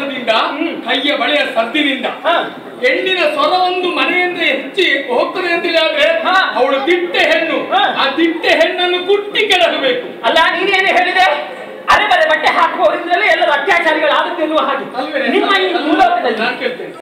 ನಾದದಿಂದ ಕೈಯ ಬಳೆಯ ಸದ್ದಿನಿಂದ ಹೆಣ್ಣಿನ ಸ್ವರ ಒಂದು ಮನೆಯಿಂದ ಹೆಚ್ಚಿ ಹೋಗ್ತದೆ ಅಂತೇಳಿ ಆದ್ರೆ ಅವಳು ದಿಟ್ಟೆ ಹೆಣ್ಣು. ಆ ದಿಟ್ಟೆ ಹೆಣ್ಣನ್ನು ಕುಟ್ಟಿ ಕೆಡಬೇಕು. ಅಲ್ಲ ನೀನೇನು ಹೇಳಿದೆ? ಅರೆ ಬರೆ ಬಟ್ಟೆ ಹಾಕುವವರಿಂದಲೇ ಎಲ್ಲರೂ ಅತ್ಯಾಚಾರಿಗಳಾಗುತ್ತಿರುವ ಹಾಗೆ ನಿಮ್ಮ ಈ ಮೂಲಕದಲ್ಲಿ